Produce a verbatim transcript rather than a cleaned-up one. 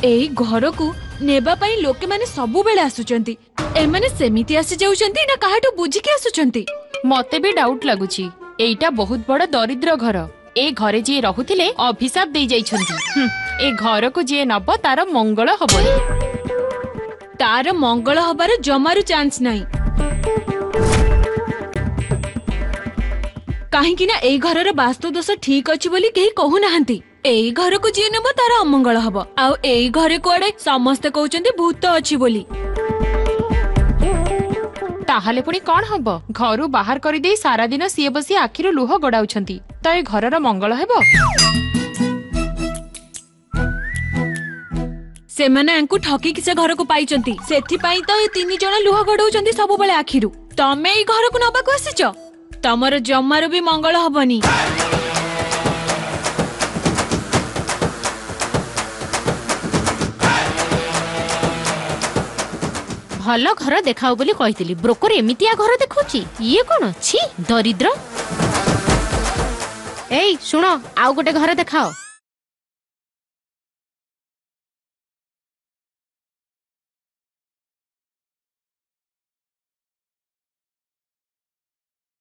एई घर को नेबा पई लोके माने सबु बेले आसुचंती ए माने सेमिति आसी जाउचंती ना काहाटो बुझी के आसुचंती। मते भी डाउट लागुची एइटा बहुत बड़ दरिद्र घर। ए घरे जे रहुथिले अभिशाप दे जाइछंती। ए घर को जे नब तार मंगल हबनी। तार मंगल हबार जमारु चांस नाही काहे कि ना ए घरर वास्तु दोष ठीक अछि बोली केही कहू नाहंती। एई घर को जे नब तार अमंगल हब आउ एई घरे कोडे समस्त कहउचंती भूत अछि बोली। ताहाले पुणी कौन हब घरु बाहर कर दे सारा दिन सीए बसी आखिरु लुह गडाउछंती तो ए घरर मंगल हेबो। से माने अंकु ठकी किसे घर को पाइचंती सेथि पई तो ए तीन जण लुह गडाउचंती सब बेले आखिरु। तमे एई घर को नबा को आसीच तमर जम्मारो भी मंगल हबनी। भल घर देखाओ बोली कहितली ब्रोकर एमितिया घर देखुची ये कोन छी दरिद्र। एई सुनो आउ गोटे घर देखाओ।